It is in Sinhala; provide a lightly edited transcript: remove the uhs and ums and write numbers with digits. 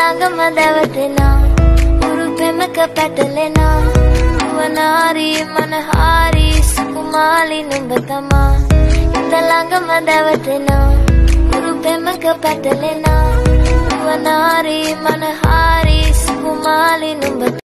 ළඟම දැවටෙනා උරු පෙමක පැටලෙනා නුවණාරි මනහාරි සුකුමාලි නුඹ තමා හිත ළඟම දැවටෙනා උරු පෙමක පැටලෙනා නුවණාරි මනහාරි සුකුමාලි නුඹ